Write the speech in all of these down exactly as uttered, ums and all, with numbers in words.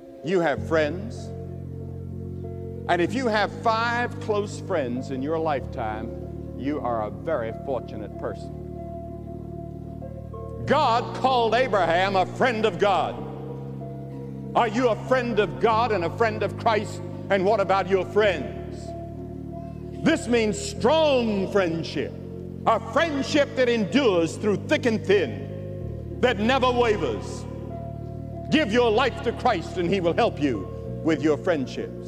You have friends. And if you have five close friends in your lifetime, you are a very fortunate person. God called Abraham a friend of God. Are you a friend of God and a friend of Christ? And what about your friends? This means strong friendship, a friendship that endures through thick and thin, that never wavers. Give your life to Christ and He will help you with your friendships.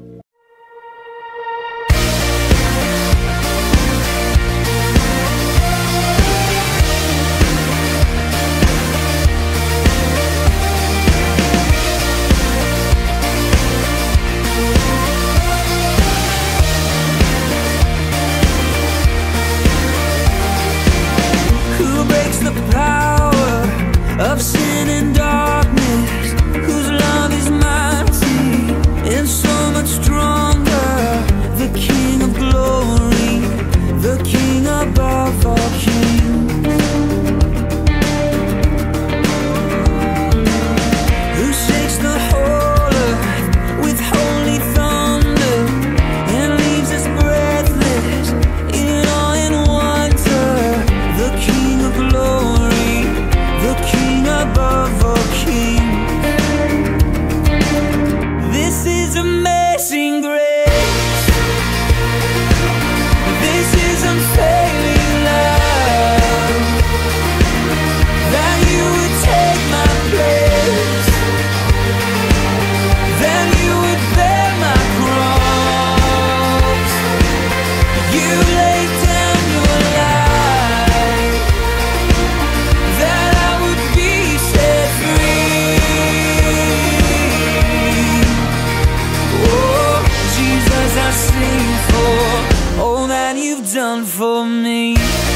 Who breaks the power of sin and darkness? Whose love is mighty and so much stronger? The King of glory, the King above all kings. Who shakes the whole earth with holy thunder and leaves us breathless in awe and wonder? The King of glory, the King above all kings. This is amazing grace. This is unfailing love, that you would take my place, that you would bear my cross. You laid down your life, that I would be set free. Oh, Jesus, I sing for all that you've done for me.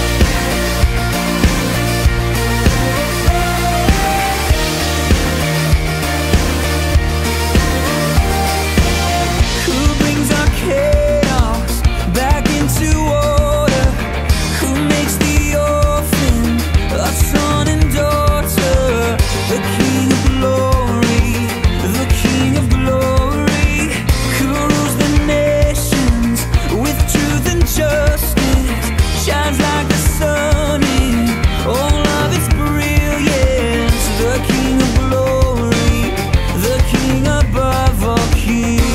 Who brings our chaos back into order? Who makes the orphan a son and daughter? The King of glory, the King of glory, who rules the nations with truth and justice, shines like the sun in all of its brilliance. The King of glory, the King above all kings.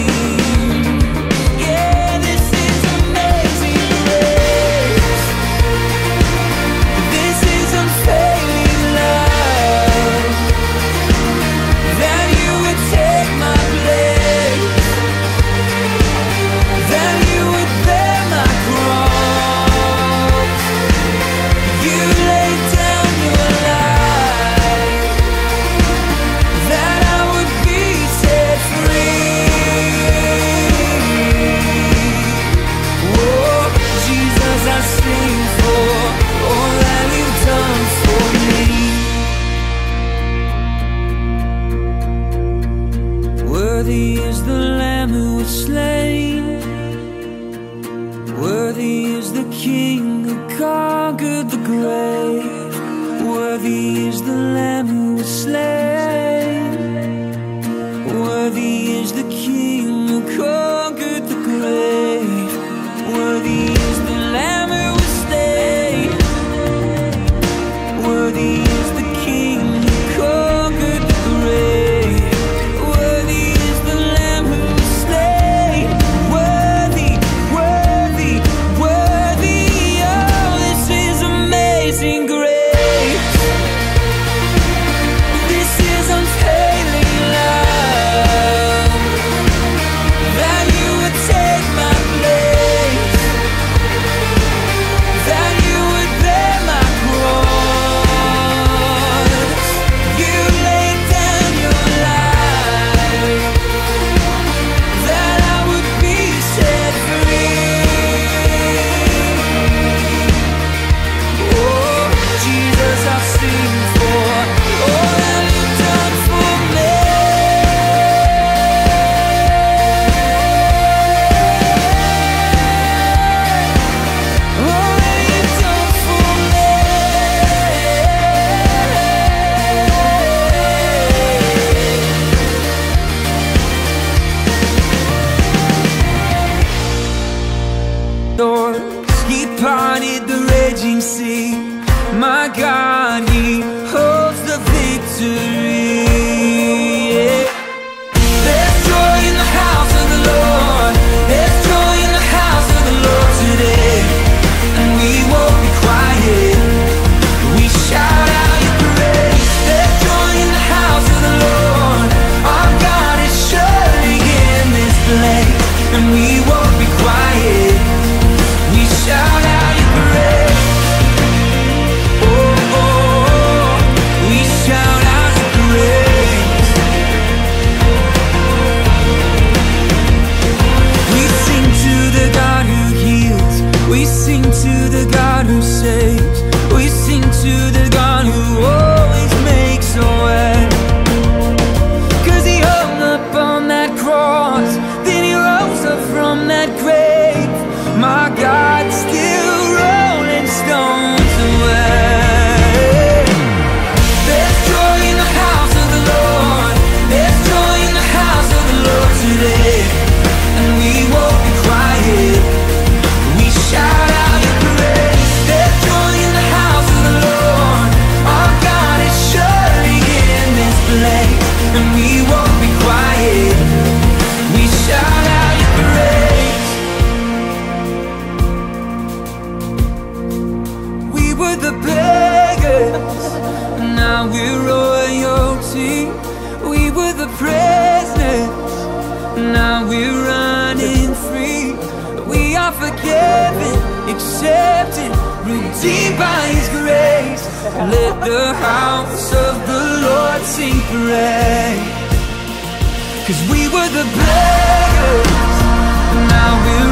Yeah, this is amazing grace. This is unfailing love, that you would take my place, that you would bear my cross. You laid down your life, that I would be set free. Oh, Jesus, I sing for all that you've done for me. Worthy is the Lamb who was slain. Worthy is the King who conquered the grave. Worthy is the Lamb who was slain. Worthy is the King who conquered the grave. Worthy is the Lamb who was slain. Worthy is the King who conquered the grave. Worthy is the Lamb who was slain. Worthy, worthy, worthy. Oh, this is amazing grace. This doors. He parted the raging sea. My God, He holds the victory. Yeah. There's joy in the house of the Lord. There's joy in the house of the Lord today. And we won't be quiet. We shout out your praise. There's joy in the house of the Lord. Our God is surely in this place. And we won't be quiet. We shout out your praise. Oh, oh, oh. We shout out your praise. We sing to the God who heals. We sing to the God who saves. We sing to the God who always makes a way. Cause He hung up on that cross, then He rose up from that grave. My God, still rolling stones away. There's joy in the house of the Lord. There's joy in the house of the Lord today. And we won't be quiet. We shout out your praise. There's joy in the house of the Lord. Our God is surely in this place. And we won't be quiet. We shout out your praise. We were the beggars, now we're royalty. We were the prisoners, now we're running free. We are forgiven, accepted, redeemed by His grace. Let the house of the Lord sing praise. Cause we were the beggars, now we're